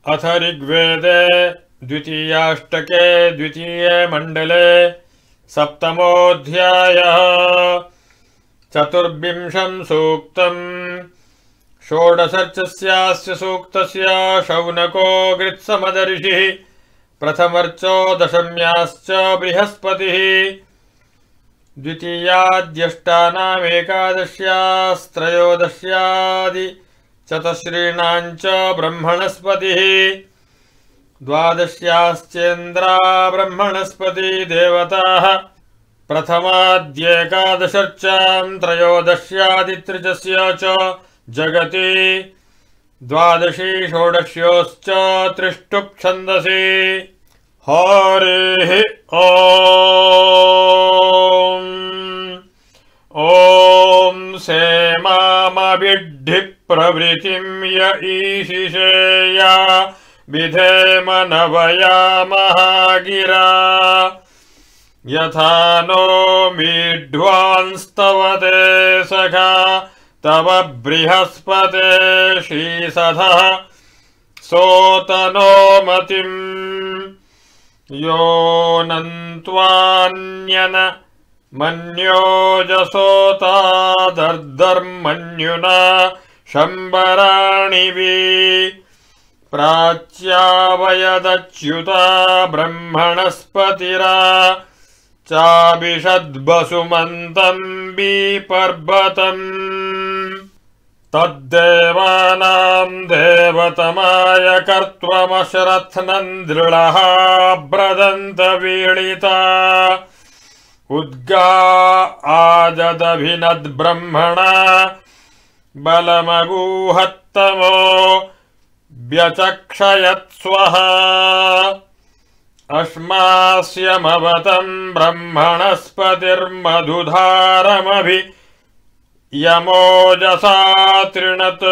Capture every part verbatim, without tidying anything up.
अथ ऋग्वेदे द्वितीयाष्टके द्वितीये मण्डले सप्तमोऽध्यायः। चतुर्विंशं सूक्तम्। षोडशर्चस्यास्य सूक्तस्य शौनको गृत्समदर्षिः प्रथमर्चो दशम्याश्च बृहस्पतिः द्वितीयाद्यष्टानामेकादश्यास्त्रयोदश्यादि चतुश्रीणाञ्च ब्रह्मणस्पतिः द्वादश्याश्चेन्द्रा ब्रह्मणस्पति देवताः प्रथमाद्येकादशर्चां त्रयोदश्यादित्रिजस्य च जगति द्वादशी षोडश्योश्च त्रिष्टुप् छन्दसि। हरिः ॐ ॐ सेमामभिड्ढि प्रवृतिं य ईशिषेया विधेम नवया महागिरा यथा नो मीढ्वांस्तवते सखा तव बृहस्पते शीसधः सोतनो मतिम् यो नन्त्वान्यन मन्योजसोता दर्दर्मन्युना शम्बराणि वि प्राच्यावयदच्युता ब्रह्मणस्पतिरा चाभिषद्वसुमन्तं विपर्वतम् तद्देवानां देवतमाय कर्त्वमशरथ्नन्द्रिणः ब्रदन्त वीळिता उद्गा आजदभिनद्ब्रह्मणा बलमगूहत्तमो व्यचक्षयत्स्वः अस्मास्यमवतं ब्रह्मणस्पतिर्मधुधारमभि यमोजसा तृणत्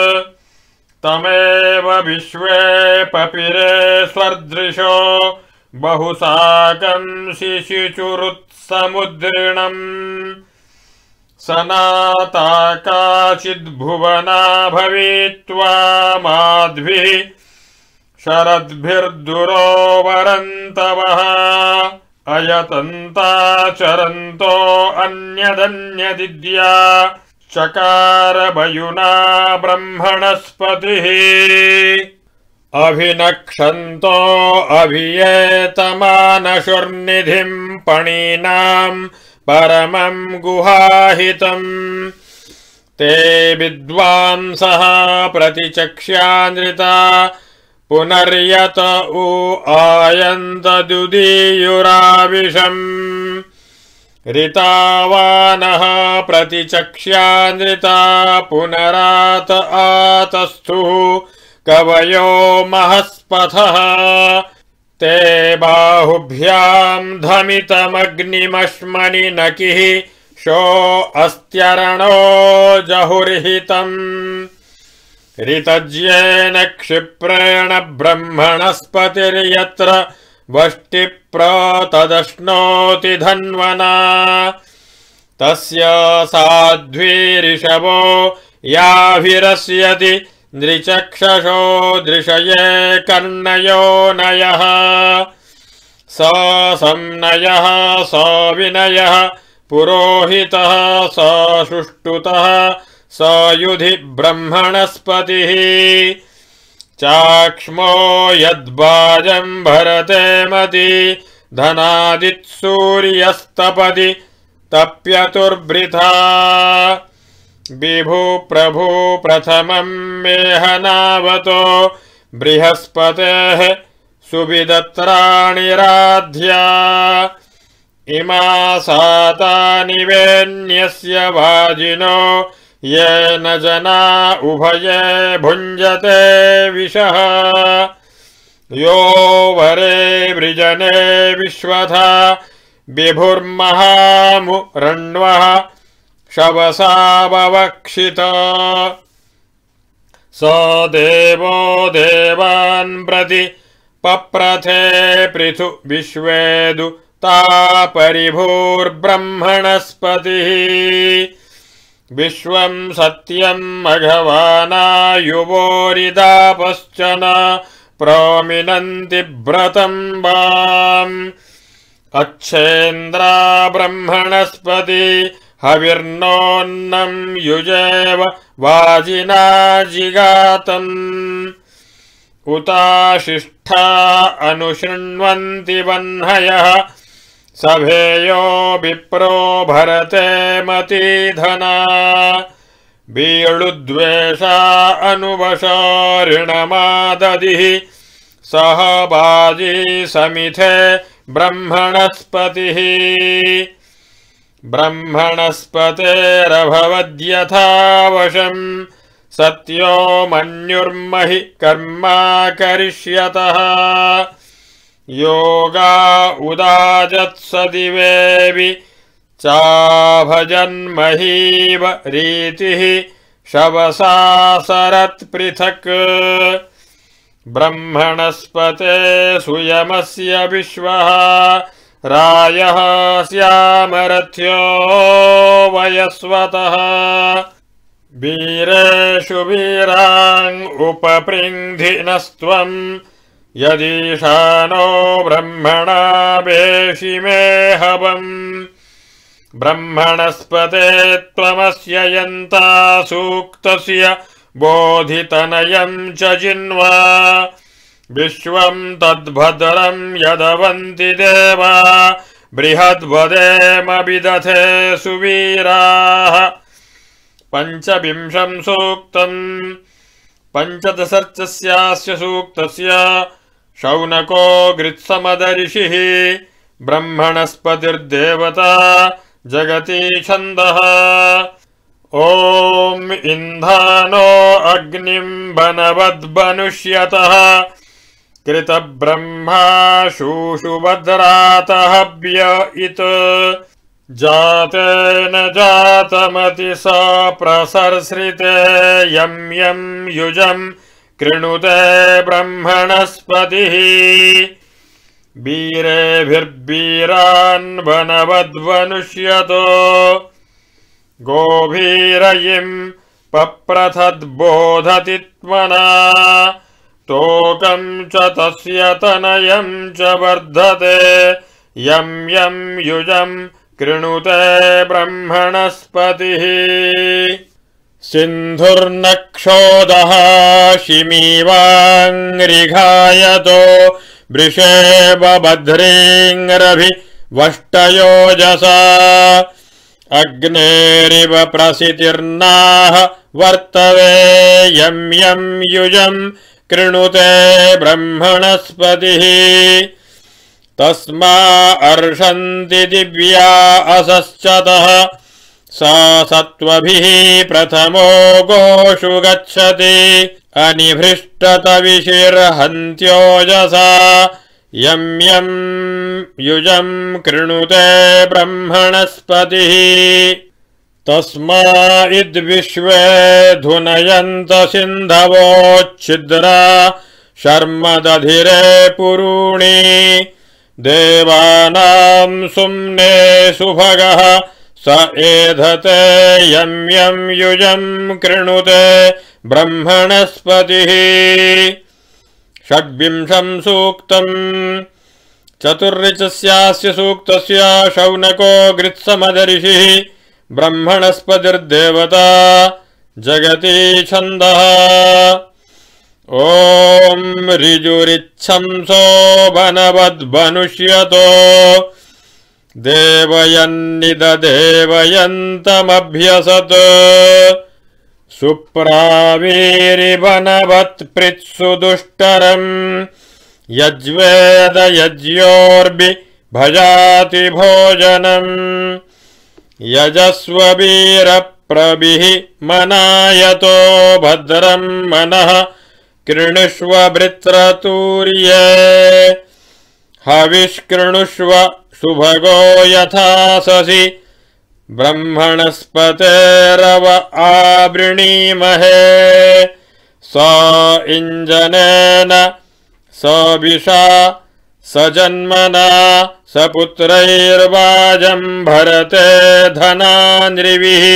तमेव विश्वे पपिरे स्वर्दृशो बहुसाकं शिशिचुरुत्समुद्रिणम् सनाता काचिद्भुवना भवित्वा माध्भिः शरद्भिर्दुरोवरन्तवः अयतन्ताचरन्तो अन्यदन्यदिद्या चकारवयुना ब्रह्मणस्पतिः अभिनक्षन्तो अभियेतमानशुर्निधिं पणीनां परमं गुहाहितम् ते विद्वांसः प्रतिचक्ष्यानृता पुनर्यत उ आयन्त दुदीयुराविशम् ऋतावानः प्रतिचक्ष्यानृता पुनरात आतस्थुः कवयो महस्पथः ते बाहुभ्यां धमितमग्निमश्मनि नकिः शो अस्त्यरणो जहुर्हितम् ऋतज्येन क्षिप्रेण ब्रह्मणस्पतिर्यत्र वष्टिप्रतदश्नोति धन्वना तस्य साध्वीरिषवो याभिरस्यति नृचक्षसो दृशये कर्णयो नयः स संनयः स विनयः पुरोहितः स सुष्टुतः स युधि ब्रह्मणस्पतिः चाक्ष्मो यद्वाजं भरते मति धनादित्सूर्यस्तपति तप्यतुर्वृथा विभु प्रभु प्रथमं मेहनावतो बृहस्पतेः सुविदत्राणि राध्या इमा सातानि वेन्यस्य वाजिनो येन जना उभये भुञ्जते विषः यो वरे वृजने विश्वथा विभुर्महामुरण्वः शवसा ववक्षित स देवो देवान् प्रति पप्रथे पृथु विश्वेदु तापरिभूर्ब्रह्मणस्पतिः विश्वं सत्यं मघवानायुवोरिदापश्चन प्रोमिनन्ति व्रतम्बाम् अच्छेन्द्रा ब्रह्मणस्पति हविर्नोन्नं युजेव वाजिना जिगातम् उताशिष्ठा अनुशृण्वन्ति वह्नयः सभेयो विप्रो भरते मतीधना बीळुद्वेषा अनुवशो ऋणमाददिः सह बाजी समिथे ब्रह्मणस्पतिः ब्रह्मणस्पतेरभवद्यथा वशम् सत्यो मन्युर्महि कर्मा करिष्यतः योगा उदाजत्सदिवेवि चाभजन्महीव रीतिः शवसा सरत्पृथक् ब्रह्मणस्पते सुयमस्य विश्वः रायः स्यामरथ्यो वयस्वतः वीरेषु वीरान् उपपृङ्धिनस्त्वम् यदीशानो ब्रह्मणा वेशि मे हवम् ब्रह्मणस्पते त्वमस्य यन्ता सूक्तस्य बोधितनयम् च जिन्वा विश्वम् तद्भद्रम् यदवन्ति देवा बृहद्वदेम विदथे सुवीराः पञ्चविंशम् सूक्तम् पञ्चदशर्चस्यास्य सूक्तस्य शौनको गृत्समदर्षिः ब्रह्मणस्पतिर्देवता जगति छन्दः ॐ इन्धानो अग्निम् बनवद्बनुष्यतः कृतब्रह्मा शूशुभद्रातहव्य इत जातेन जातमति स प्रसर्सृते यं यं युजं कृणुते ब्रह्मणस्पतिः वीरेभिर्वीरान् वनवद्वनुष्यतो गोभीरयिं पप्रथद्बोधति त्मना तोकं च तस्य तनयं च वर्धते यं यं युजं कृणुते ब्रह्मणस्पतिः सिन्धुर्नक्षोदः शिमीवाङ्घ्रिघायतो वृषेवभद्रीङ्रभि वष्टयोजसा अग्नेरिव प्रसितिर्नाह वर्तवे यं यं युजं कृणुते ब्रह्मणस्पतिः तस्मा अर्षन्ति दिव्या असश्चतः सा सत्त्वभिः प्रथमो गोषु गच्छति अनिभृष्टतविशिर्हन्त्योजसा यं यं युजं कृणुते ब्रह्मणस्पतिः तस्मा इद्विश्वे धुनयन्त सिन्धवोच्छिद्रा शर्मदधिरे पुरूणि देवानां सुम्ने सुभगः स एधते यं यं युजं कृणुते ब्रह्मणस्पतिः षड्विंशं सूक्तम् चतुर्ऋचस्यास्य सूक्तस्य शौनको गृत्समदर्षिः ब्रह्मणस्पतिर्देवता जगति छन्दः ॐ ऋजुरिच्छंसो वनवद्वनुष्यतो देवयन्निददेवयन्तमभ्यसत् सुप्रावीरिवनवत्पृत्सु दुष्टरम् यज्वेद यज्ञोर्भि भजाति भोजनम् यजस्ववीरप्रभिः मनायतो भद्रम् मनः कृणुष्व वृत्रतूर्ये हविष्कृणुष्व सुभगो यथा ससि ब्रह्मणस्पतेरव आवृणीमहे स इञ्जनेन सविषा सजन्मना सपुत्रैर्वाजं भरते धनान्रिभिः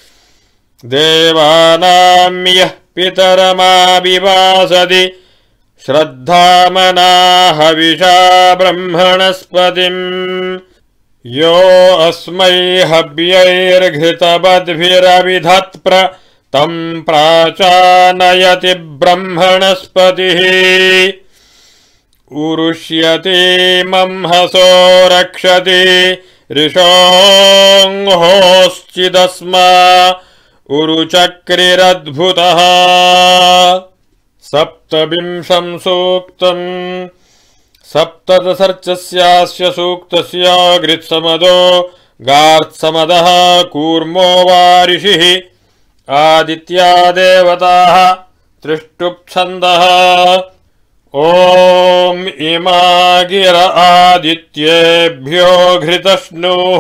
देवानां यः पितरमाविवासति श्रद्धामना हविषा ब्रह्मणस्पतिम् यो अस्मै हव्यैर्घृतवद्भिरविधत्प्र तं प्राचानयति ब्रह्मणस्पतिः उरुष्यति मंहसो रक्षति ऋषोऽङ्होश्चिदस्मा उरुचक्रिरद्भुतः सप्तविंशं सूक्तम् सप्तदशर्चस्यास्य सूक्तस्य गृत्समदो गार्त्समदः कूर्मो वारिषिः आदित्या देवताः त्रिष्टुप्छन्दः ॐ इमा गिर आदित्येभ्यो घृतश्नुः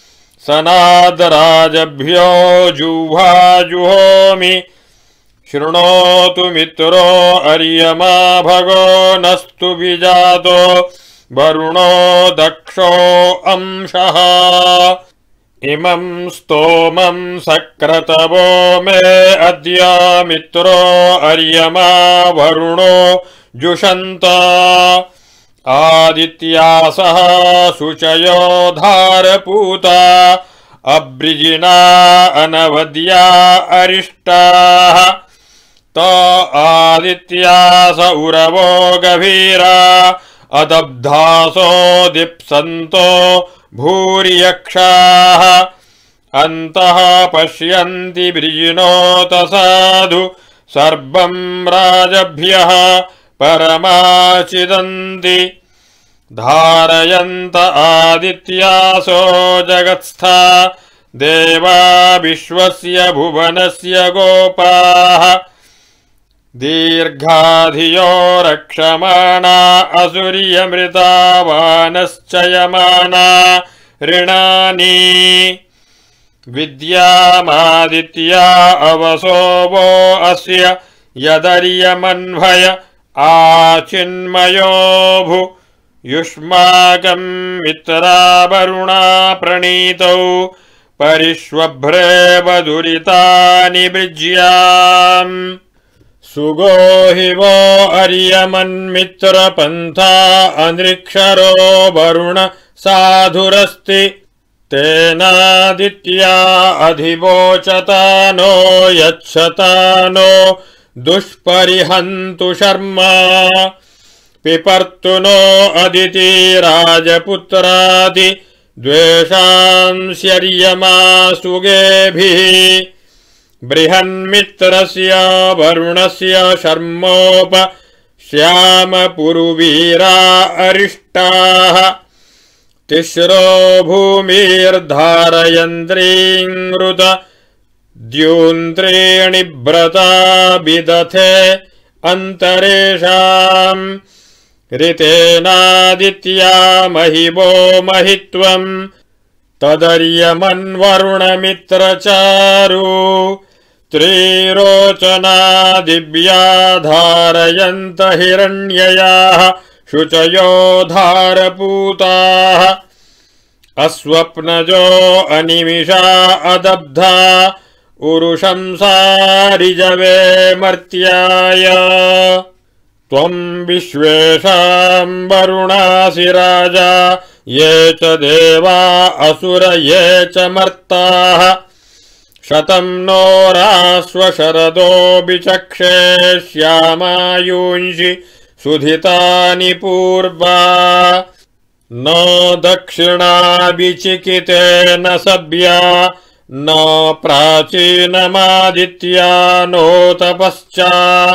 सनादराजभ्यो जुह्वाजुहोमि शृणोतु मित्रो अर्यमा भगो नस्तु विजातो वरुणो दक्षो अंशः इमं स्तोमं सक्रतवो मे अद्य मित्रो अर्यमा वरुणो जुषन्त आदित्यासः शुचयो धारपूता अब्रिजिना अनवद्या अरिष्टाः त आदित्यास उरवो गभीरा अदब्धासो दीप्सन्तो भूर्यक्षाः अन्तः पश्यन्ति वृजिनोत साधु सर्वं राजभ्यः परमाचिदन्ति धारयन्त आदित्यासो जगत्स्था देवा विश्वस्य भुवनस्य गोपाः दीर्घाधियो रक्षमाणा असुर्यमृता वानश्चयमाना ऋणानि विद्यामादित्या अवसो वो अस्य यदर्यमन्वय आचिन्मयो भू युष्माकं मित्रा वरुणा प्रणीतौ परिष्वभ्रे वदुरितानि वृज्याम् सुगो हि वो अर्यमन्मित्रपन्था अनृक्षरो वरुण साधुरस्ति तेनादित्या अधिवोचता नो यच्छता नो दुष्परिहन्तु शर्मा पिपर्तु नो अदिति राजपुत्रादि द्वेषांस्यर्यमा सुगेभिः बृहन्मित्रस्य वरुणस्य शर्मोप श्यामपुरुवीरा अरिष्टाः तिस्रो भूमिर्धारयन्त्रीङ्कृत द्यून्त्रीणि व्रता विदथे अन्तरेषाम् ऋतेनादित्या महिवो महित्वम् तदर्यमन्वरुणमित्रचारु त्रिरोचना दिव्या धारयन्त हिरण्ययाः शुचयो धारपूताः अस्वप्नजो अनिमिषा अदब्धा उरुशंसारिजवे मर्त्याय त्वं विश्वेषां वरुणासि राजा ये च देवा असुर ये च मर्ताः शतं नो राश्वशरदो विचक्षे श्यामायूंषि सुधितानि पूर्वा न दक्षिणा विचिकितेन सभ्या न प्राचीनमादित्या नोत पश्चा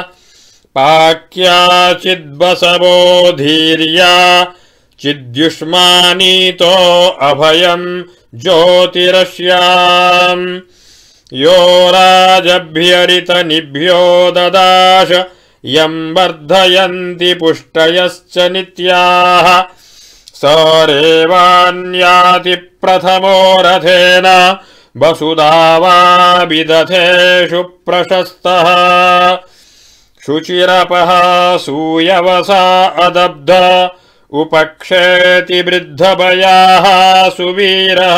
पाक्याचिद्बसवो धीर्या चिद्युष्मानीतो अभयं ज्योतिरस्याम् यो राजभ्यरितनिभ्यो ददाश यं वर्धयन्ति पुष्टयश्च नित्याः स रेवान्याति प्रथमो रथेन वसुधावा विदथेषु प्रशस्तः शुचिरपः सूयवसा अदब्ध उपक्षेति वृद्धभयाः सुवीरः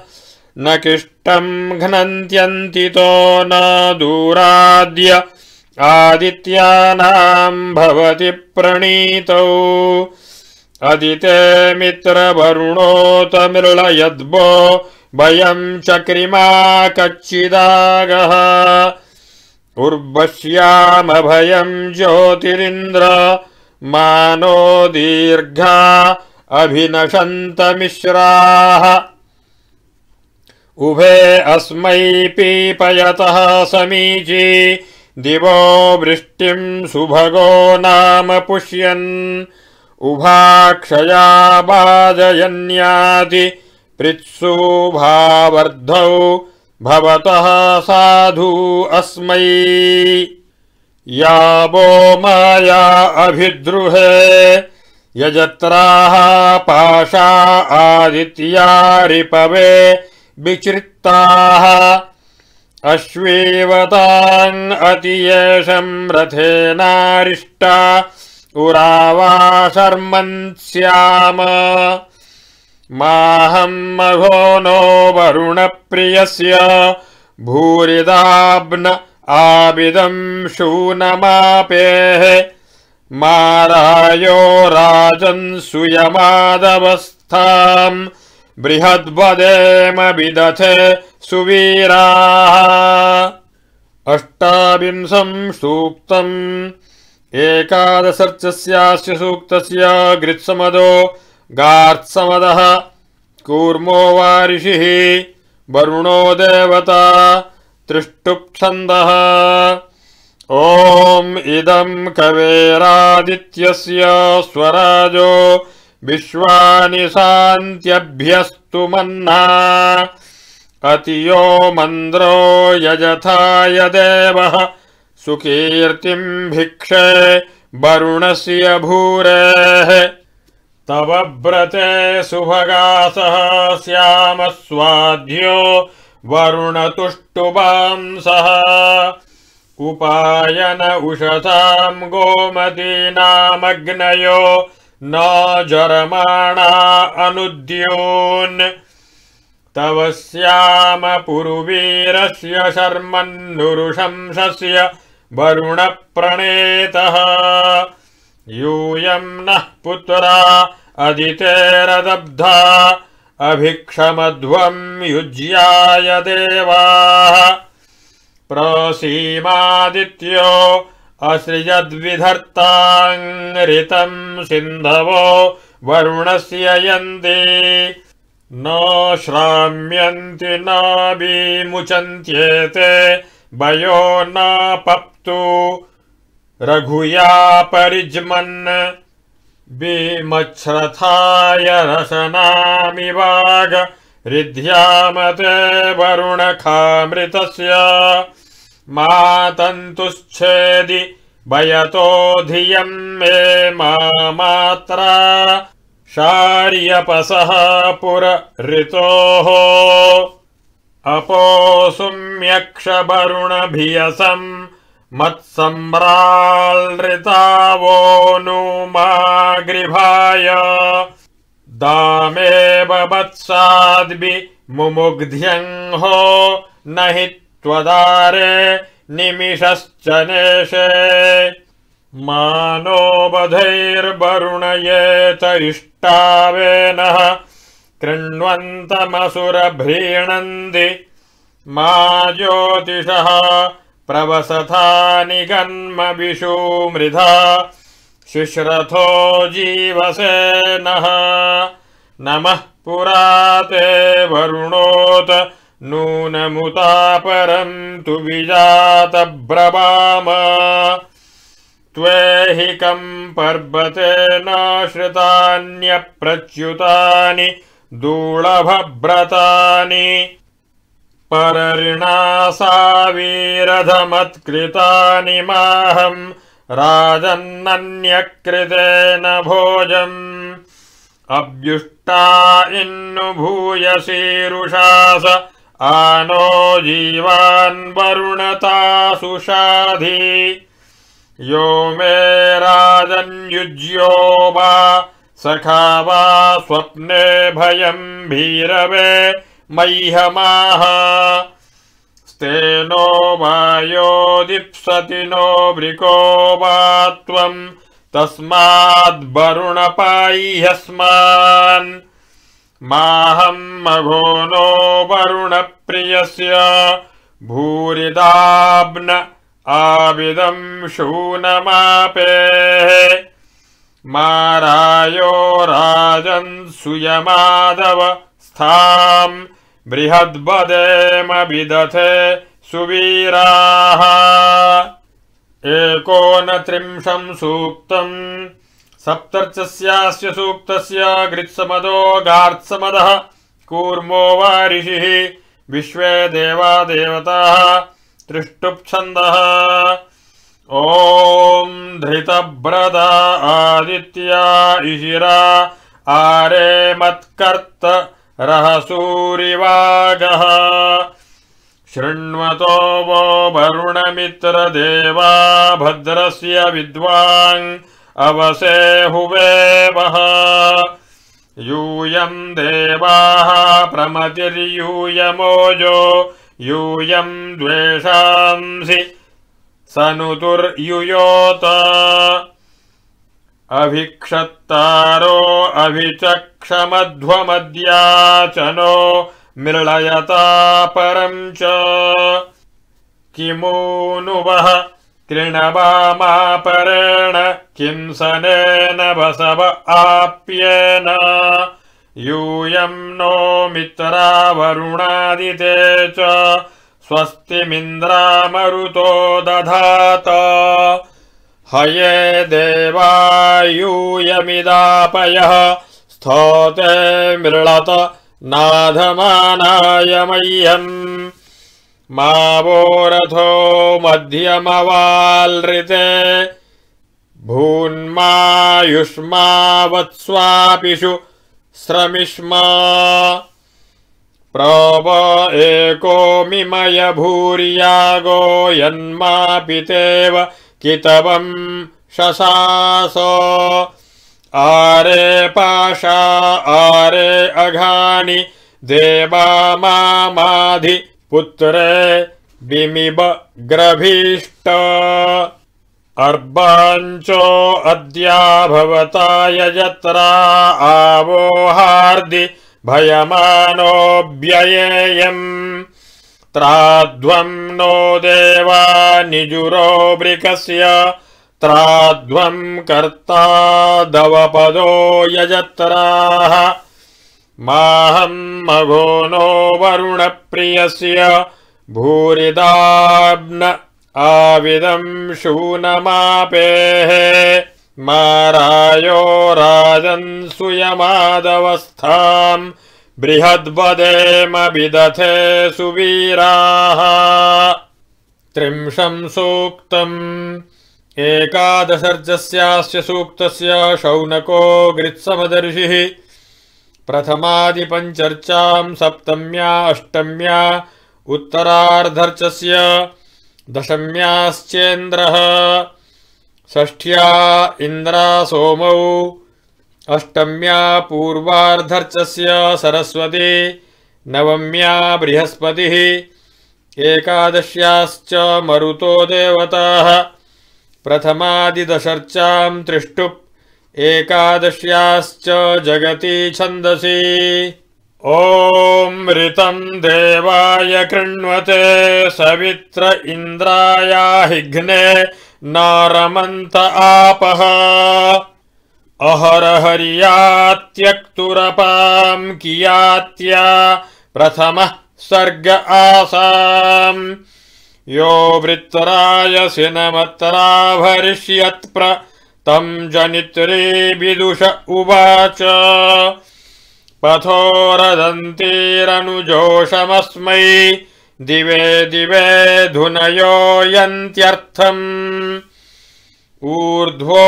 न किष्टं घ्नन्त्यन्तितो न दूराद्य आदित्यानां भवति प्रणीतौ अदिते मित्रवरुणोत मृळयद्भो वयं चक्रिमा कच्चिदागः उर्वश्यामभयं ज्योतिरिन्द्र मानो दीर्घा अभिनशन्तमिश्राः उभे अस्मै पीपयतः समीची दिवो वृष्टिं सुभगो नाम पुष्यन् उभाक्षया बाजयन्याति पृत्सुभावर्धौ भवतः साधु अस्मै यावो माया अभिद्रुहे यजत्राः पाशा आदित्या रिपवे विचित्ताः अश्वेवतां अतियेषं रथेनारिष्टा उरावा शर्मन्स्याम माहं मघो नो वरुणप्रियस्य भूरिदाब्न आबिदं शूनमापेः मारायो राजन्सूयमादवस्थां बृहद्वदेम विदथे सुवीराः अष्टाविंशं सूक्तम् एकादशर्चस्यास्य सूक्तस्य गृत्समदो गार्त्समदः कूर्मो वारिषिः वरुणो देवता त्रिष्टुप्छन्दः ॐ इदं कवेरादित्यस्य स्वराजो विश्वानि शान्त्यभ्यस्तु मन्ना अतियो मन्द्रो यजथाय देवः सुकीर्तिं भिक्षे वरुणस्य भूरेः तव व्रते सुभगासः श्यामस्वाध्यो वरुणतुष्टुवांसः उपायन उषसां गोमतीनामग्नयो न जरमाणा अनुद्योन् तव श्याम पुरुवीरस्य शर्मन्नुरुशंसस्य वरुणप्रणेतः यूयं नः पुत्रा अदितेरदब्धा अभिक्षमध्वं युज्याय देवाः प्रसीमादित्यो असृजद्विधर्तां ऋतं सिन्धवो वरुणस्य यन्ति न श्राम्यन्ति न विमुचन्त्येते वयो न पप्तु रघुया परिज्मन् विमच्छ्रथाय रसनामिवाग ऋध्यामते वरुणखामृतस्य मातन्तुश्छेदि वयतो धियं मे मा मात्रा शार्यपसः पुरऋतोः अपोसुम्यक्षवरुणभियसं मत्सम्राळृतावो नु मा गृभाय दामेव वत्साद्भि मुमुग्ध्यंहो न हि त्वदारे निमिषश्च नेशे मानो बधैर्वरुणयेत इष्टावेनः कृण्वन्तमसुरभ्रीणन्ति मा ज्योतिषः प्रवसथा निगन्म विषूमृधा शुश्रथो जीवसे नः नमः पुराते वरुणोत नूनमुतापरं तु विजातब्रवाम त्वेहिकं पर्वतेन श्रितान्यप्रच्युतानि दूळभव्रतानि परऋणासावीरधमत्कृतानि माहं राजन्नन्यकृतेन भोजम् अव्युष्टा इन्नु भूयसीरुषास आनो जीवान् वरुणतासु शाधि यो मे राजन्युज्यो वा सखा वा स्वप्ने भयं भीरवे मह्यमाह तेनो वायो दीप्सति नो वृको वा त्वं तस्माद् वरुण पाह्यस्मान् माहं मघो नो वरुण प्रियस्य भूरिदाब्न आविदं शूनमापेः मारायो राजन् सूयमादव स्थाम् बृहद्वदेम विदथे सुवीराः एकोनत्रिंशं सूक्तम् सप्तर्चस्यास्य सूक्तस्य गृत्समदो गार्त्समदः कूर्मो वा ऋषिः विश्वे देवा देवताः त्रिष्टुप्छन्दः ॐ धृतव्रता आदित्या इशिरा आरे मत्कर्त रहसूरिवागः शृण्वतो वो वरुणमित्रदेवा भद्रस्य विद्वान् अवसे हुवेवः यूयं देवाः प्रमतिर्यूयमोजो यूयं द्वेषांसि सनुतुर्युयोत अभिक्षत्तारो अभिचक्षमध्वमद्याचनो मृळयता परं च किमु नु वः कृणवामापरेण किं सनेन वसव आप्येन यूयं नो मित्रा वरुणादिते च स्वस्तिमिन्द्रामरुतो दधात हये देवा यूयमिदापयः स्तोते मृळत नाधमानाय मह्यम् मा वो रथो मध्यमवाल्रिते भून्मायुष्मावत्स्वापिषु श्रमिष्मा प्रव एको मिमय भूर्यागो यन्मा पितेव कितवं शशास आरे पाशा आरे अघानि देवा मामाधि पुत्रे बिमिब ग्रभीष्ट अर्बाञ्चो अद्या भवता यजत्रा आवो हार्दि भयमानोऽव्ययेयम् त्राध्वं नो देवा निजुरो वृकस्य त्राध्वं कर्ता दवपदो यजत्राः माहं मघो नो वरुणप्रियस्य भूरिदाब्न आविदं शूनमापेः मारायो राजन् सूयमादवस्थाम् बृहद्वदेम विदथे सुवीराः त्रिंशं सूक्तम् एकादशर्जस्यास्य सूक्तस्य शौनको गृत्समदर्षिः प्रथमादिपञ्चर्चां सप्तम्या अष्टम्या उत्तरार्धर्चस्य दशम्याश्चेन्द्रः षष्ठ्या इन्द्रा सोमौ अष्टम्या पूर्वार्धर्चस्य सरस्वती नवम्या बृहस्पतिः एकादश्याश्च मरुतो देवताः प्रथमादिदशर्चां त्रिष्टुप् एकादश्याश्च जगति छन्दसि ॐ ऋतं देवाय कृण्वते सवित्र इन्द्रायाहिघ्ने नारमन्त आपः अहरहर्यात्यक्तुरपां कियात्या प्रथमः सर्ग आसाम् यो वृत्रायसि नमत्रा भरिष्यत्प्र तं जनित्रे विदुष उवाच पथो रदन्तीरनुजोषमस्मै दिवे दिवे धुनयो यन्त्यर्थम् ऊर्ध्वो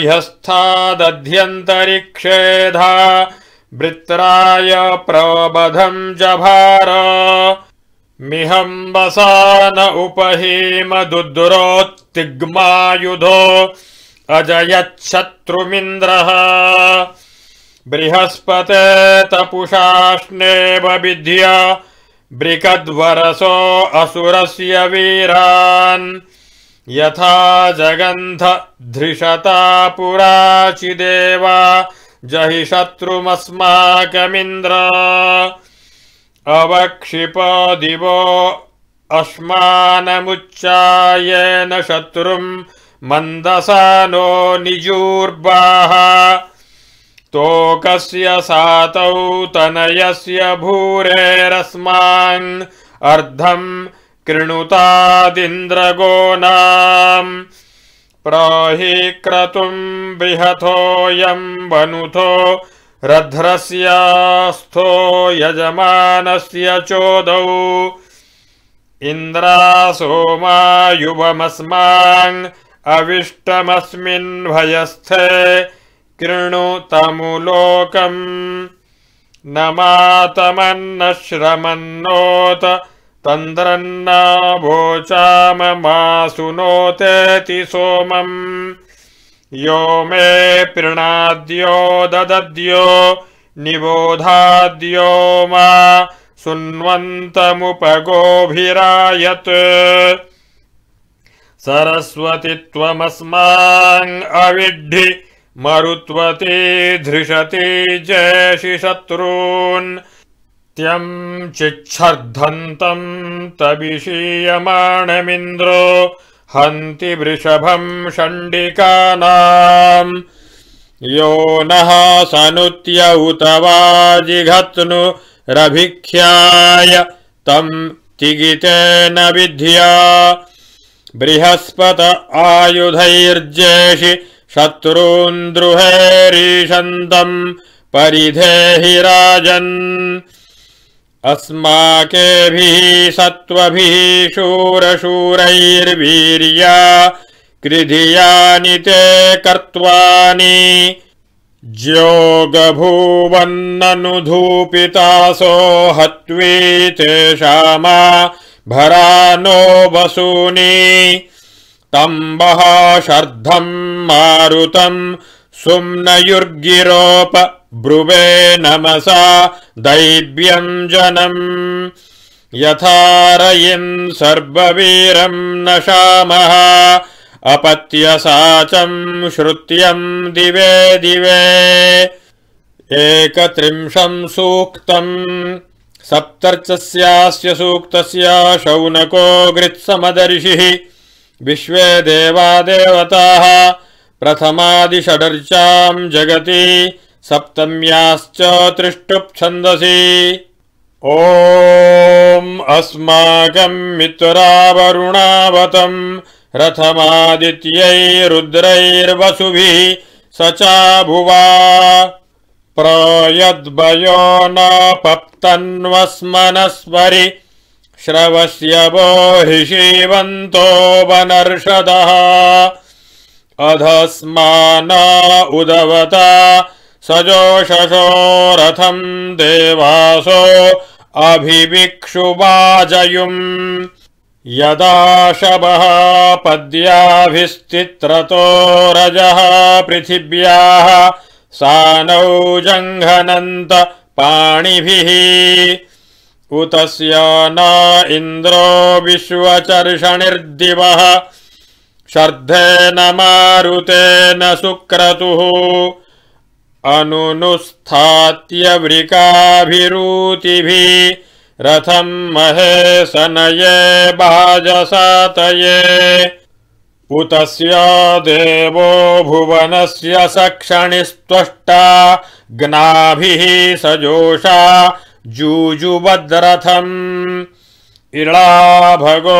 ह्यस्थादध्यन्तरिक्षेधा वृत्राय प्रबधं जभार मिहंबसान उपहीम दुद्रोत्तिग्मायुधो अजयच्छत्रुमिन्द्रः बृहस्पते तपुषाष्णे बभिद्य बृकद्वरसो असुरस्य वीरान् यथा जगन्ध धृषता पुराचिदेवा जहि शत्रुमस्माकमिन्द्र अवक्षिप दिवो अस्मानमुच्चायेन शत्रुं मन्दसानो निजूर्बाः तोकस्य सातौ तनयस्य भूरेरस्मान् अर्धं कृणुतादिन्द्रगोनाम् प्रहि क्रतुं बृहथोऽयं वनुथो रध्रस्यास्थो यजमानस्य चोदौ इन्द्रासोमायुवमस्मान् अविष्टमस्मिन् भयस्थे कृणुतमुलोकम् न मातमन्न श्रमन्नोत तन्द्रन्न भोचाममासुनोतेति सोमम् यो मे प्रीणाद्यो ददद्यो निबोधाद्यो मा सुन्वन्तमुपगोभिरायत् सरस्वति त्वमस्मान् अविद्धि मरुत्वति धृषति जयसि शत्रून् त्यं चिच्छर्धन्तं तविषीयमाणमिन्द्रो हन्ति वृषभं षण्डिकानाम् यो नः सनुत्य उत वा जिघत्नु रभिख्याय तं तिगितेन विद्या बृहस्पत आयुधैर्जेषि शत्रून् द्रुहेरीशन्तं परिधेहि राजन् अस्माकेभिः सत्त्वभिः शूरशूरैर्वीर्या कृधियानि ते कर्त्वानि ज्योगभूवन्ननुधूपितासो हत्वी तेषामा भरानो वसूनि तम्बः शर्धं मारुतं सुम्नयुर्गिरोप ब्रुवे नमसा दैव्यं जनम् यथा रयिं सर्ववीरं नशामः अपत्यसाचं श्रुत्यं दिवे दिवे एकत्रिंशं सूक्तं सप्तर्चस्यास्य सूक्तस्य शौनको गृत्समदर्षिः विश्वे देवा देवताः प्रथमादिषडर्चां जगति सप्तम्याश्च त्रिष्टुप् ॐ अस्माकं मित्रावरुणावतं रथमादित्यैरुद्रैर्वसुभिः स चाभुवा प्रयद्वयो न पप्तन्वस्मनस्वरि श्रवस्य वो हिषीवन्तो वनर्षदः अधस्मान उदवता सजोषसो रथं देवासो अभिविक्षुवाजयुम् यदा शवः पद्याभिस्तित्रतो रजः पृथिव्याः सानौ जङ्घनन्त पाणिभिः उतस्य न इन्द्रो विश्वचर्षणिर्दिवः शर्धेन मारुतेन सुक्रतुः अनुनुस्थात्य वृकाभिरूतिभिः रथं महेशनये बाजसातये उतस्य देवो भुवनस्य सक्षणिस्त्वष्टा ग्नाभिः सजोषा जूजुवद्रथम् इळाभगो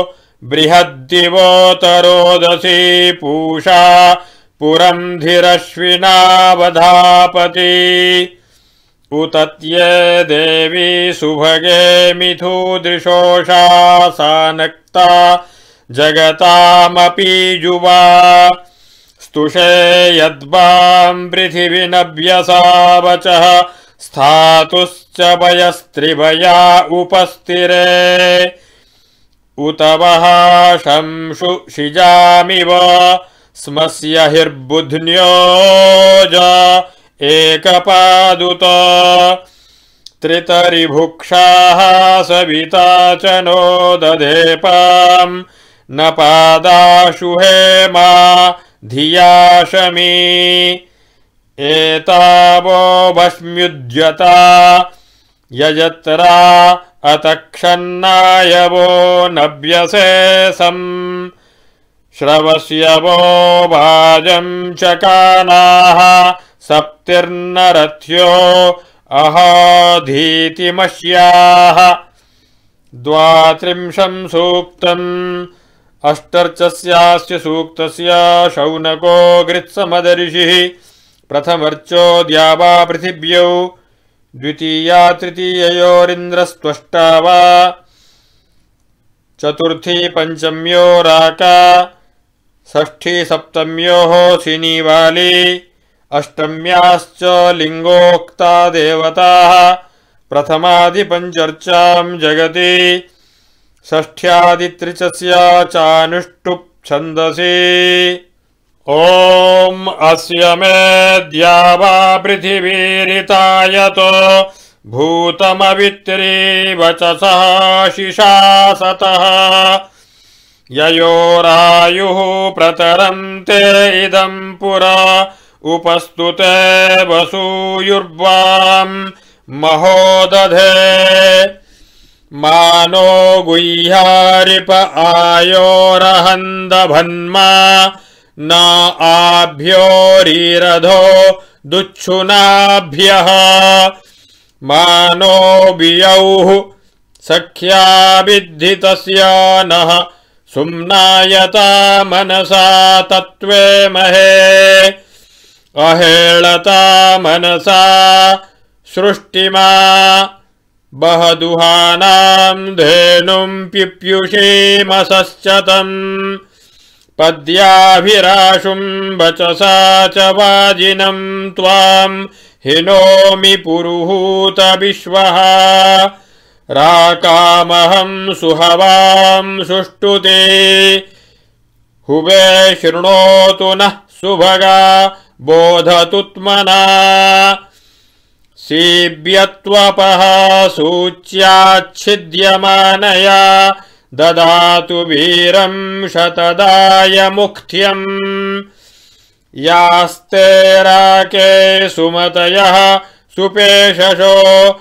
बृहद्दिवोतरोदसी पूषा पुरं धीरश्विनावधापति उतत्ये देवी सुभगे मिथुदृशोषा सानक्ता जगतामपि जुवा स्तुषे यद्वां पृथिवीनभ्यसावचः स्थातुश्च वयस्त्रिवया उपस्थिरे उत वः शंशु शिजामिव स्मस्य हिर्बुध्न्योज एकपादुत स्त्रितरिभुक्षाः सविता च नो दधेपाम् न पादाशु हेमा धिया शमी एतावो भस्म्युज्यता यजत्रा अतक्षन्नायवो नव्यसेसम् श्रवस्यवो वाजं चकानाः सप्तिर्नरथ्यो अहाधीतिमश्याः द्वात्रिंशं सूक्तम् अष्टर्चस्यास्य सूक्तस्य शौनको गृत्समदर्षिः प्रथमर्चो द्यावा पृथिव्यौ द्वितीया तृतीययोरिन्द्रस्त्वष्टा वा चतुर्थी पञ्चम्यो राका षष्ठी सप्तम्योः सिनीवाली अष्टम्याश्च लिङ्गोक्ता देवताः प्रथमादिपञ्चर्चां जगति षष्ठ्यादित्रिचस्य चानुष्टुप् छन्दसि ॐ अस्य मे द्यावा पृथिवीरितायतो भूतमवित्री वचसः शिशासतः ययोरायुः प्रतरं ते इदं पुरा उपस्तुते वसूयुर्वां महोदधे मानो गुह्यारिप आयोरहन्दभन्मा न आभ्योरीरधो दुच्छुनाभ्यः मानो बियौः सख्या विद्धितस्य नः सुम्नायता मनसा तत्त्वे महे अहेळता मनसा सृष्टिमा बहदुहानां धेनुं पिप्युषेमसश्चतम् पद्याभिराशुं वचसा च वाजिनं त्वां हिनोमि पुरुहूत विश्वः राकामहं सुहवां सुष्टुते हुवे शृणोतु नः सुभगा बोधतुत्मना सीव्यत्वपः सूच्याच्छिद्यमानया ददातु वीरं शतदाय मुक्त्यम् यास्ते राके सुमतयः सुपेशशो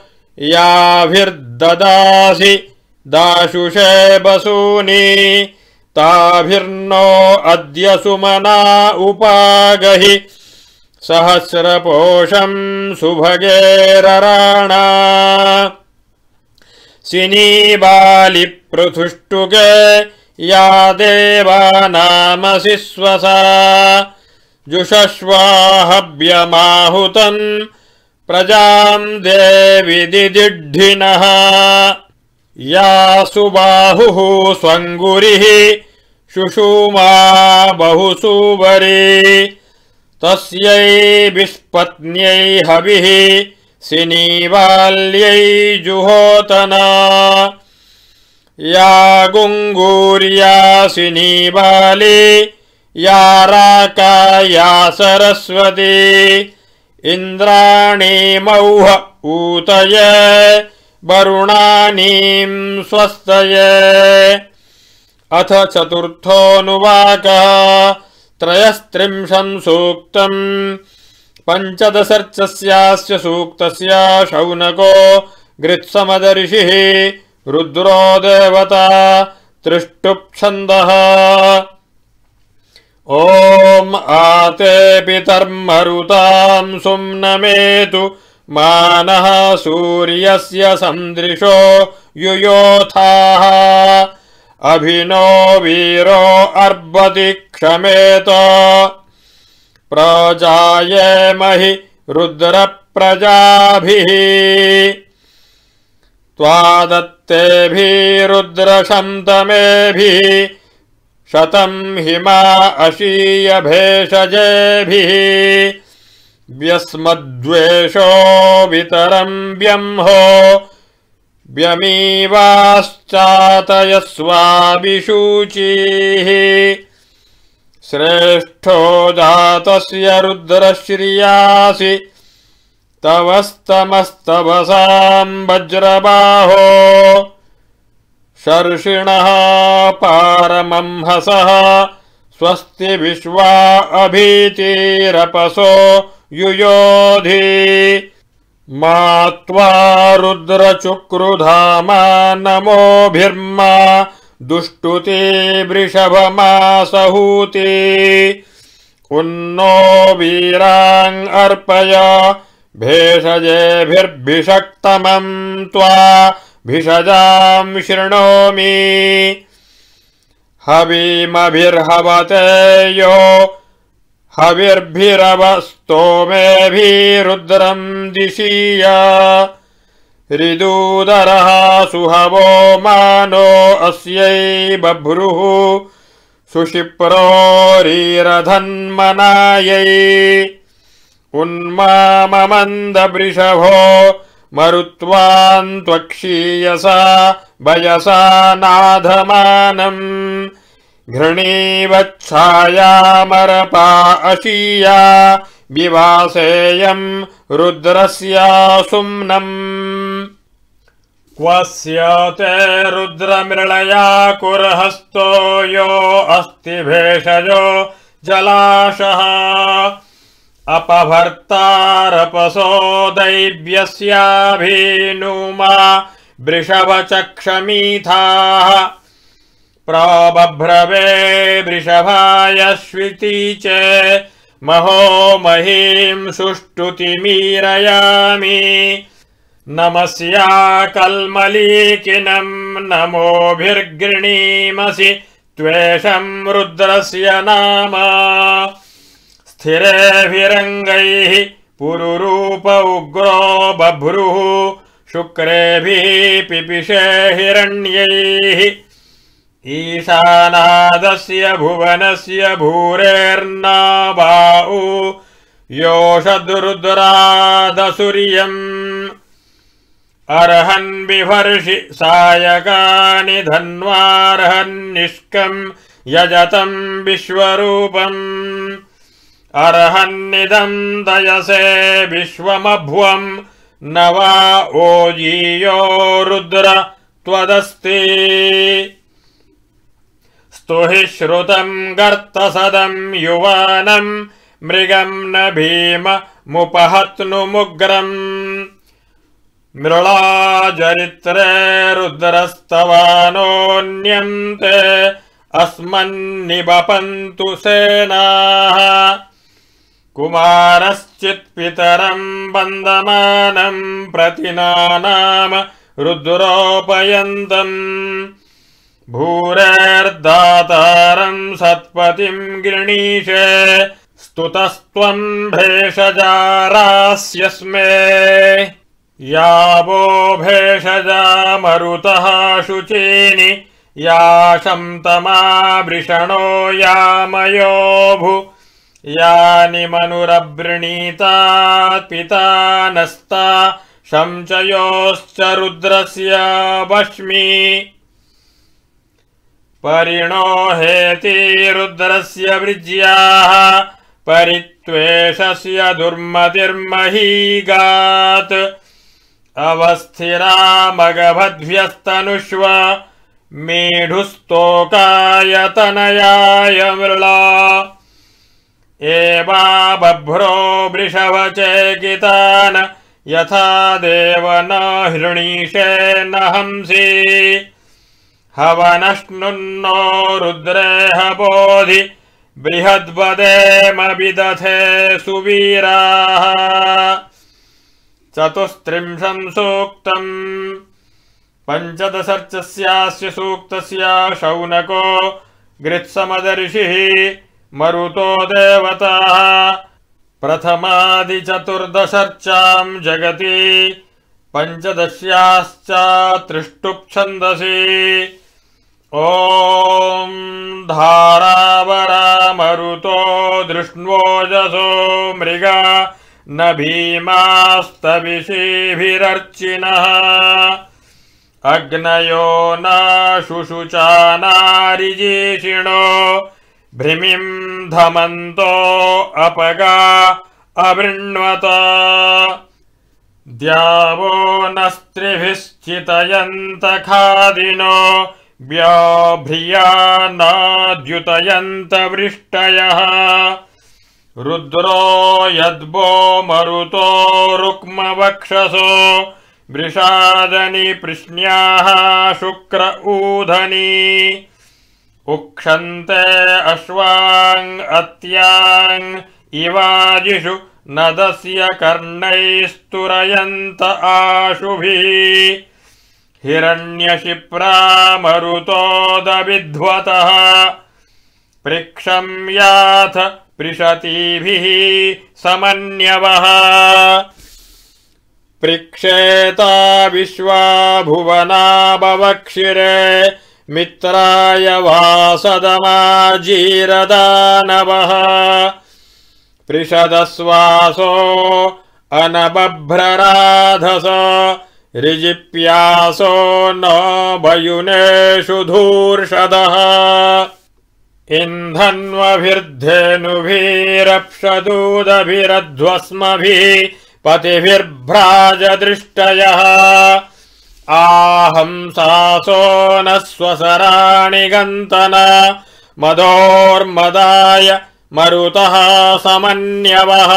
याभिर्ददासि दाशुषे बसूनि ताभिर्नो अद्य सुमना उपागहि सहस्रपोषं सुभगेरराणा सिनीबालिपृथुष्टुके या देवानामसि स्वसा जुषश्वाहव्यमाहुतं प्रजां देवि दिदिढ्ढिनः या सुबाहुः स्वङ्गुरिः शुशुमा बहुसूवरी तस्यै विस्पत्न्यै हविः सिनीवाल्यै जुहोतना या गुङ्गूर्या सिनीवाली या राका या सरस्वती इन्द्राणीमौह ऊतये वरुणानीं स्वस्तये अथ चतुर्थोऽनुवाकः त्रयस्त्रिंशं सूक्तम् पञ्चदशर्चस्यास्य सूक्तस्य शौनको गृत्समदर्षिः रुद्रो देवता त्रिष्टुप्छन्दः ॐ आते पितर्मरुतां सुम्नमेतु मानः सूर्यस्य सन्दृशो युयोथाः अभिनो वीरो अर्वति क्षमेत प्रजायेमहि रुद्रप्रजाभिः त्वादत्तेभिरुद्रशन्तमेभिः शतं हिमा अशीयभेषजेभिः व्यस्मद्वेषो वितरं व्यंहो व्यमीवाश्चातयस्वाभिषूचिः श्रेष्ठो जातस्य रुद्रश्रियासि तवस्तमस्तवसां वज्रबाहो शर्षिणः पारमंहसः स्वस्ति विश्वा अभीतिरपसो युयोधि मा त्वा रुद्रचुक्रुधामा नमोभिर्मा दुष्टुते वृषभमासहूते उन्नो वीरान् अर्पय भेषजेभिर्भिषक्तमं त्वा भिषजां शृणोमि हविमभिर्हवते यो हविर्भिरवस्तोमेभिरुद्रं दिशीय ऋदूदरः सुहवो मानो अस्यै बभ्रुः सुशिप्रोरीरधन्मनायै उन्माममन्दवृषभो मरुत्वान्त्वक्षीयसा वयसा नाधमानम् घृणीवच्छायामरपा अशीया विवासेयं रुद्रस्यासुम्नम् क्वस्य ते रुद्रमृळया कुर्हस्तो यो अस्ति भेषजो जलाशः अपभर्तारपसो दैव्यस्याभिनुमा वृषभचक्षमीथाः प्रबभ्रवे वृषभाय श्वितीचे महो महीं सुष्टुतिमीरयामि नमस्या कल्मलीकिनं नमोभिर्गृणीमसि त्वेषं रुद्रस्य नाम स्थिरेभिरङ्गैः पुरुरूप उग्रो बभ्रुः शुक्रेभिः पिपिषे हिरण्यैः ईशानादस्य भुवनस्य भूरेर्नावाउ योषद्रुद्रादसूर्यम् अर्हन् बिभर्षि सायकानि धन्वार्हन्निष्कम् यजतं विश्वरूपम् अर्हन्निदं दयसे विश्वमभ्वम् न वा ओजीयो रुद्र त्वदस्ति स्तुहि श्रुतं गर्तसदं युवानं मृगं न भीममुपहत्नुमुग्रम् मृळाजरित्रे रुद्रस्तवानोऽन्यं ते अस्मन्निबपन्तु सेनाः कुमारश्चित्पितरं वन्दमानं प्रतिनानाम रुद्रोपयन्तम् भूरेर्दातारं सत्पतिं गृणीषे स्तुतस्त्वं भेषजारास्यस्मे यावो भेषजा मरुतः शुचीनि याशं तमा वृषणो यामयोभु यानि मनुरवृणीतात् पिता नस्ता शंचयोश्च रुद्रस्य वश्मि परिणो हेति रुद्रस्य वृज्याः परित्वेषस्य दुर्मतिर्महीगात् अवस्थिरामगभद्भ्यस्तनुष्व मेढुस्तोकायतनयाय मृळा एवा बभ्रो वृषभचेकितान् यथा देव न हृणीषे न हंसि हवनश्नुन्नो रुद्रेह बोधि बृहद्वदेम विदथे सुवीराः चतुस्त्रिंशं सूक्तम् पञ्चदशर्चस्यास्य सूक्तस्य शौनको गृत्समदर्षिः मरुतो देवताः प्रथमादिचतुर्दशर्चां जगति पञ्चदश्याश्च त्रिष्टुप्-छन्दसि ॐ धारावरा मरुतो दृष्ट्वोजसो मृगा न भीमास्तविषीभिरर्चिनः अग्नयो न शुशुचानारिजीषिणो भृमिं धमन्तो अपगा अवृण्वत द्यावो नस्त्रिभिश्चितयन्त खादिनो व्याभ्रियानाद्युतयन्त वृष्टयः रुद्रो यद्वो मरुतो रुक्मवक्षसो वृषादनि पृश्न्याः शुक्र ऊधनी उक्षन्ते अश्वाङ् अत्याङ् इवाजिषु नदस्य कर्णैस्तुरयन्त आशुभिः हिरण्यशिप्रा मरुतोदविध्वतः पृक्षम्याथ पृषतीभिः समन्यवः पृक्षेता विश्वा भुवना बवक्षिरे मित्राय वासदमाजीरदानवः पृषदस्वासो अनबभ्रराधस ऋजिप्यासो न वयुनेषु धूर्षदः इन्धन्वभिर्धेनुभिरप्सदूदभिरध्वस्मभिः पतिभिर्भ्राजदृष्टयः आहंसासो न स्वसराणि गन्तन मदोर्मदाय मरुतः समन्यवः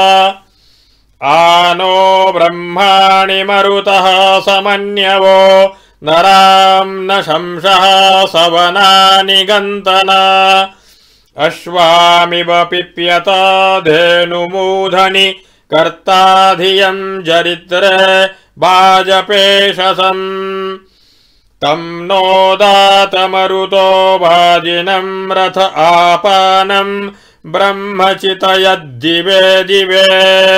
आनो ब्रह्माणि मरुतः समन्यवो नरां न शंसः सवनानि गन्तन अश्वामिव पिप्यता धेनुमूधनि कर्ता धियं जरित्रे वाजपेशसम् तं नोदात मरुतो वाजिनं रथ आपानं ब्रह्मचितयद्दिवे दिवे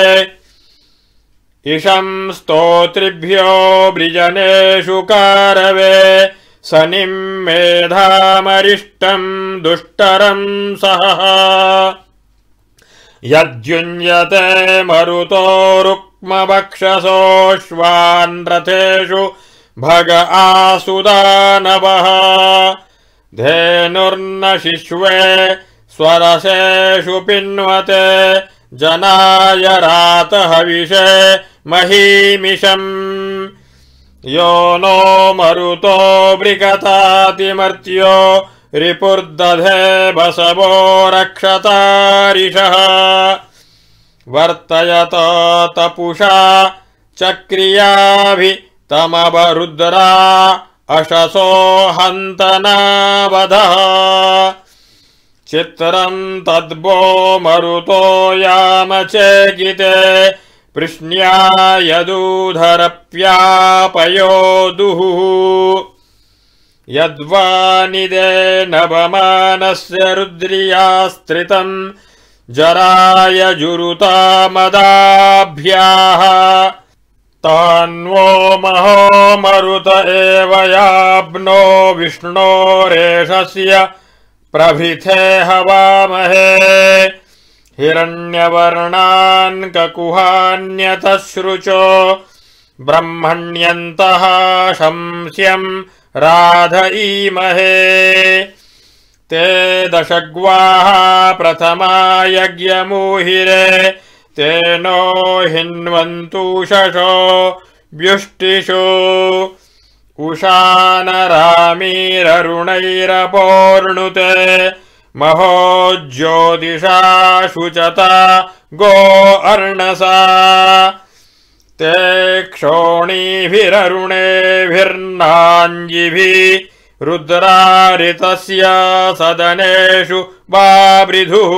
इषं स्तोत्रिभ्यो वृजनेषु कारवे सनिं मेधामरिष्टं दुष्टरं सहः यद्युञ्जते मरुतो रुक्मवक्षसोऽश्वान् रथेषु भग आसुदानवः धेनुर्न शिश्वे स्वरसेषु पिन्वते जनाय रातहविषे महीमिषम् यो नो मरुतो बृगतातिमर्त्यो रिपुर्दधे बसवो रक्षतारिषः वर्तयत तपुषा चक्रियाभितमवरुद्रा अशसो हन्तनावधः चित्रं तद्वो मरुतो यामचेकिते पृश्न्या यदूधरप्यापयोदुः यद्वा निदे नवमानस्य रुद्रियास्त्रितं जराय जुरुता मदाभ्याः तान्वो महो मरुत एव याब्नो विष्णोरेषस्य प्रभृथे हवामहे हिरण्यवर्णान् ककुहान्यतश्रुचो ब्रह्मण्यन्तः शंस्यं राधईमहे ते दशग्वाः प्रथमा यज्ञमुहिरे तेनो हिन्वन्तु शशो व्युष्टिषु उषानरामीररुणैरपोर्णुते महो ज्योतिषा शुचता गो अर्णसा ते क्षोणीभिररुणेभिर्नाञ्जिभिः रुद्रारितस्य सदनेषु वावृधुः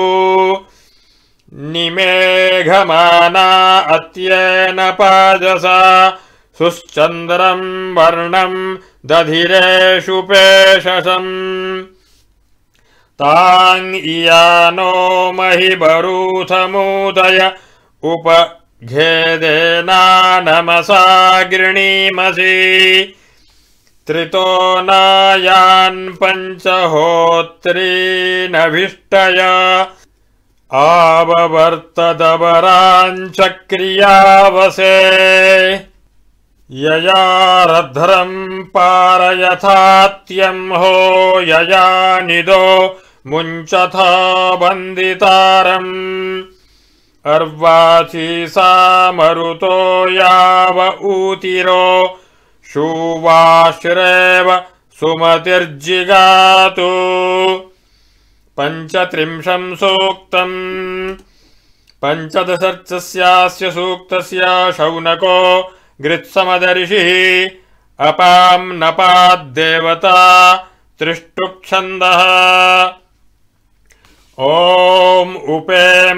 निमेघमाना अत्येन पाजसा सुश्चन्द्रं वर्णं दधिरेषु पेशसम् तान् इयानो महिबरूथमूदय उपघेदेना नमसा गृणीमसि त्रितो नायान् पञ्चहोत्रीनभिष्टय आववर्तदवराञ्चक्रियावसे यया रध्रं पारयथात्यं हो यया निदो मुञ्चथा वन्दितारम् अर्वाची सा मरुतो याव ऊतिरो शुवाश्रेव सुमतिर्जिगातु पञ्चत्रिंशं सूक्तम् पञ्चदशर्चस्यास्य सूक्तस्य शौनको गृत्समदर्षिः अपां नपाद्देवता त्रिष्टुप्छन्दः ॐ उपेम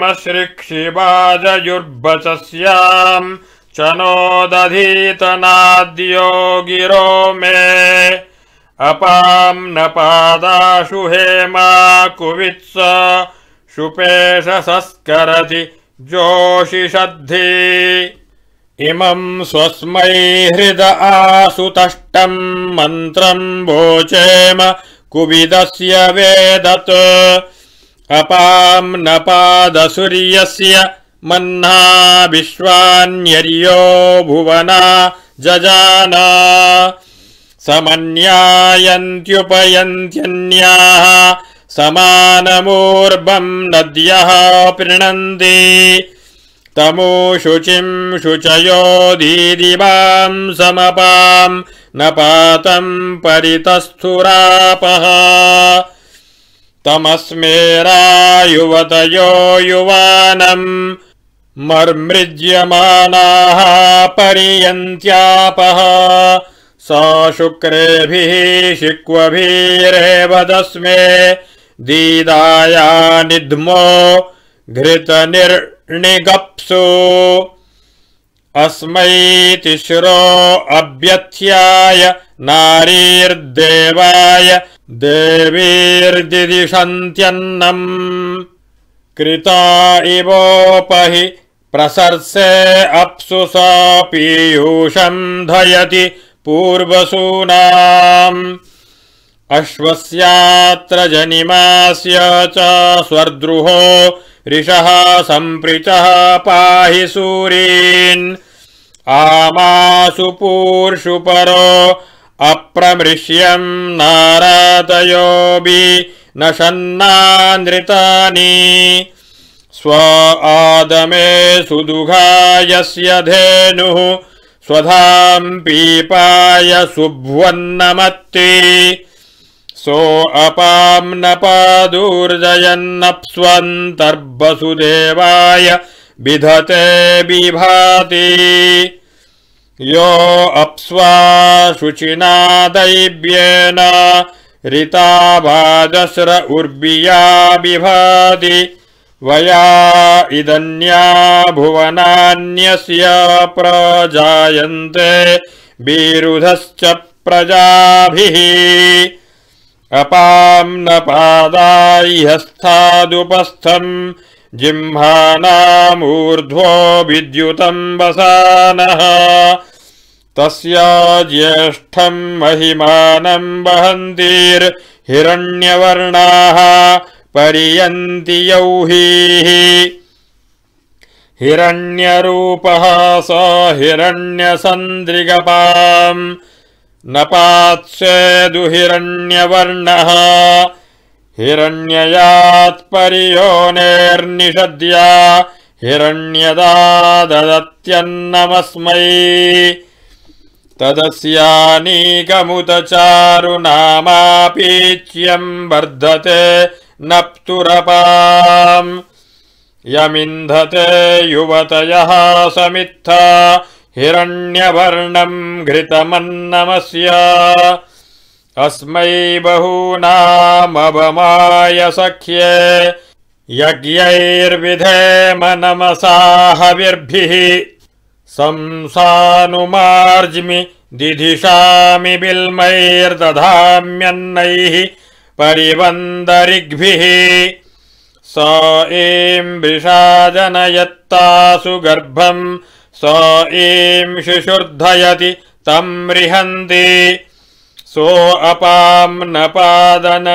श्रीक्षिवाजयुर्वचस्यां च नो दधीतनाद्यो गिरो मे अपां नपादाशु हेमा कुवित्स शुपेश संस्करति जोषिषद्धि इमं स्वस्मै हृद आसुतष्टं मन्त्रं वोचेम कुविदस्य वेदत् अपां नपादसूर्यस्य मन्ना विश्वान्यर्यो भुवना जजाना समन्यायन्त्युपयन्त्यन्याः समानमूर्भं नद्यः प्रणन्ति तमोशुचिं शुचयो दीदिवां समपां नपातं परितस्थुरापः तमस्मेरायुवतयो युवानं मर्मृज्यमानाः परियन्त्यापः स शुक्रेभिः शिक्वभिरेव तस्मे दीदाया निध्मो घृतनिर्णिगप्सु अस्मै तिस्रो अभ्यथ्याय नारीर्देवाय देवीर्दिदिशन्त्यन्नम् कृता इवोपहि प्रसर्से अप्सु स पीयूषं धयति पूर्वसूनाम् अश्वस्यात्र जनिमास्य च स्वर्द्रुहो ऋषः सम्पृचः पाहि सूरीन् आमासु पूर्षु परो अप्रमृष्यं नारातयोऽपि न शन्नानृतानि स्व आदमे सुदुघायस्य धेनुः स्वधां पीपाय सुभ्वन्नमत्ति सो अपां नपादूर्जयन्नप्स्वन्तर्वसुदेवाय विधते बिभाति यो अप्स्वा शुचिना दैव्येन ऋतावादस्र उर्बिया बिभाति वया इदन्या भुवनान्यस्य प्रजायन्ते विरुधश्च प्रजाभिः अपां नपादाह्यस्थादुपस्थं जिह्वानामूर्ध्वो विद्युतं वसानः तस्य ज्येष्ठं महिमानं वहन्तीर्हिरण्यवर्णाः परियन्ति यौहीः हिरण्यरूपः स हिरण्यसन्द्रिगपां नपात्सेदु हिरण्यवर्णः हिरण्ययात्पर्योनेर्निषद्या हिरण्यदा ददत्यन्नमस्मै तदस्यानीकमुतचारुनामापीच्यं वर्धते नप्तुरपाम् यमिन्धते युवतयः समित्था हिरण्यवर्णं घृतमन्नमस्य अस्मै बहूनामवमाय सख्ये यज्ञैर्विधेम नमसा हविर्भिः संसानुमार्ज्मि दिधिषामि बिल्मैर्दधाम्यन्नैः परिवन्दरिग्भिः स ईं वृषा जनयत्तासु गर्भं स ईं शिशुर्धयति तं रिहन्ति सो अपां नपादन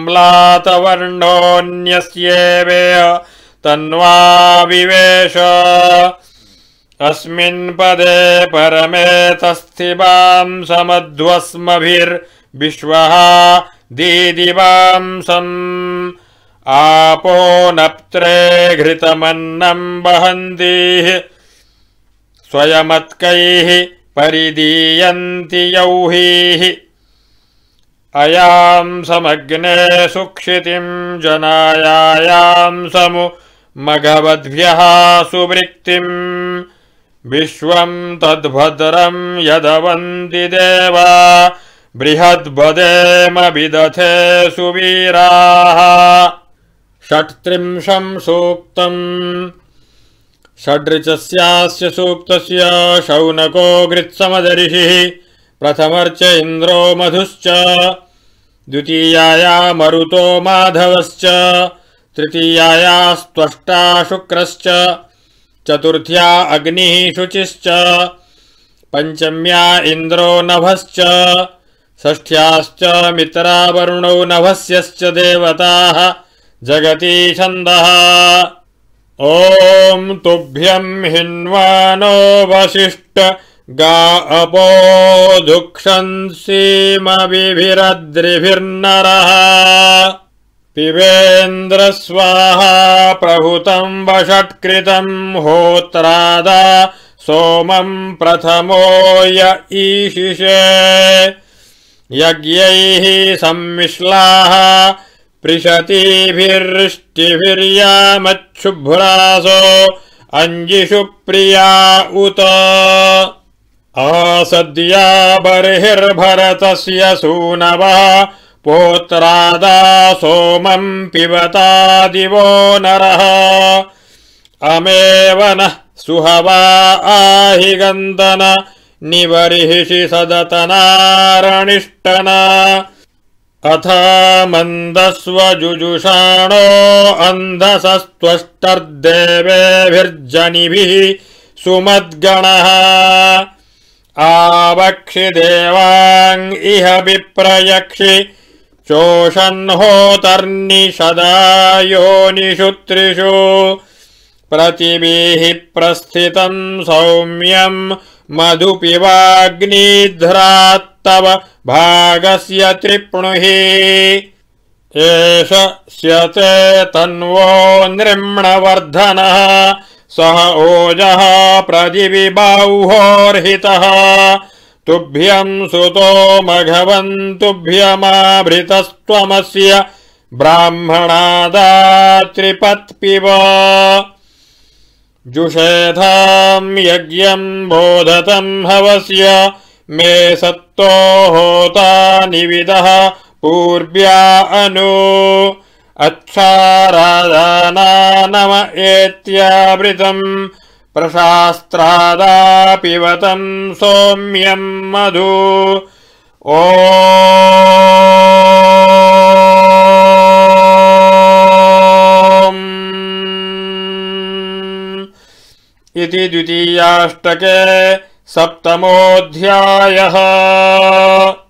बिम्लातवर्णोऽन्यस्येवेह तन्वा विवेश अस्मिन् पदे परमे तस्थिवां समध्वस्मभिर्विश्वः दीदिवांसम् आपो नप्त्रे घृतमन्नं वहन्ति स्वयमत्कैः परिदीयन्ति यौहिः अयां समग्ने सुक्षितिं जनायायां समु मघवद्भ्यः सुवृक्तिं विश्वं तद्भद्रं यदवन्ति देवा बृहद्वदेम विदथे सुवीराः। षट्त्रिंशं सूक्तम्। षड्ऋचस्यास्य सूक्तस्य शौनको गृत्समदर्षिः प्रथमर्च इन्द्रो मधुश्च द्वितीयाया मरुतो माधवश्च तृतीयायास्त्वष्टा शुक्रश्च चतुर्थ्या अग्निः शुचिश्च पञ्चम्या इन्द्रो नभश्च षष्ठ्याश्च मित्रा वरुणो नभस्यश्च देवताः जगती छन्दः। ॐ तुभ्यं हिन्वानो वसिष्ठ गा अपो दुःखन्सीमविभिरद्रिभिर्नरः पिबेन्द्र स्वाहा प्रभुतं वषट्कृतं होत्रादा सोमं प्रथमो य ईशिषे यज्ञैः सम्मिश्लाः पृषतीभिर्ष्टिभिर्यामच्छुभ्रासो अंजिषु प्रिया उत आसद्या बर्हिर्भरतस्य सूनवः पोत्रादा सोमं पिबता दिवो नरः अमेव नः सुहवा आहि गन्दन निबर्हिषि सदतनारणिष्टना अथ मन्दस्व जुजुषाणो अन्धसस्त्वष्टर्देवेभिर्जनिभिः सुमद्गणः आवक्षि देवाङ् इह विप्रयक्षि चोषन्होतर्निषदा योनिषु त्रिषु प्रतिभिः प्रस्थितं सौम्यं मधुपिवाग्निध्रात्तव भागस्य त्रिप्णुहि एष स्यते तन्वो नृम्णवर्धनः सह ओजः प्रदिविबाह्वोर्हितः तुभ्यं सुतो मघवन् तुभ्यमाभृतस्त्वमस्य ब्राह्मणादात्रिपत्पिब जुषेधां यज्ञं बोधतं हवस्य मे सत्तो होता निविदः पूर्व्या अनु अच्छारादाना नम एत्यावृतं प्रशास्त्रादा पिबतं सौम्यं मधु ॐ इति द्वितीयाष्टके सप्तमोऽध्यायः।